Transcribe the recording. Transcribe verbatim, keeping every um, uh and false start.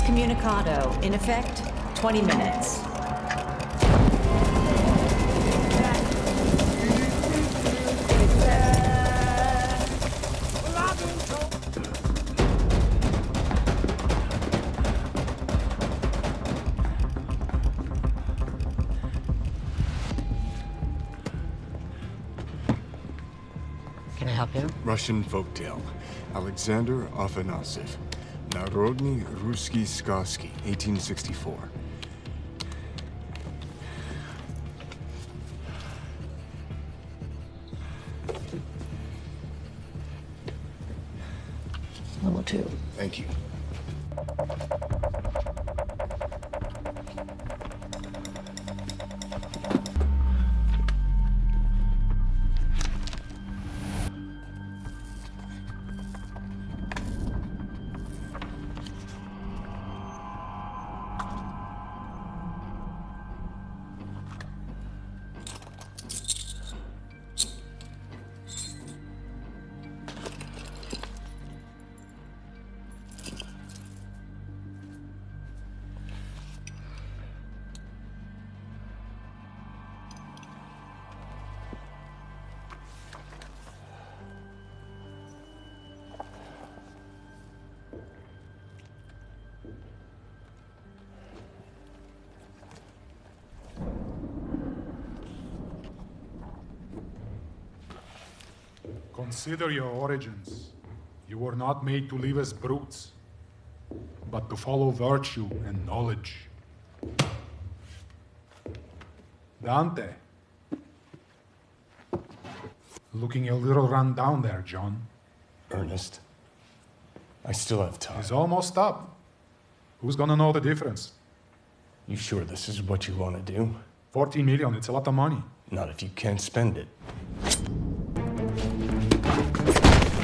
Excommunicado. In effect, twenty minutes. Can I help you? Russian folktale. Alexander Afanasyev. Narodny Ruski Skaski, eighteen sixty-four. Level two. Thank you. Consider your origins. You were not made to live as brutes, but to follow virtue and knowledge. Dante. Looking a little run down there, John. Ernest, I still have time. It's almost up. Who's gonna know the difference? You sure this is what you want to do? fourteen million, it's a lot of money. Not if you can't spend it.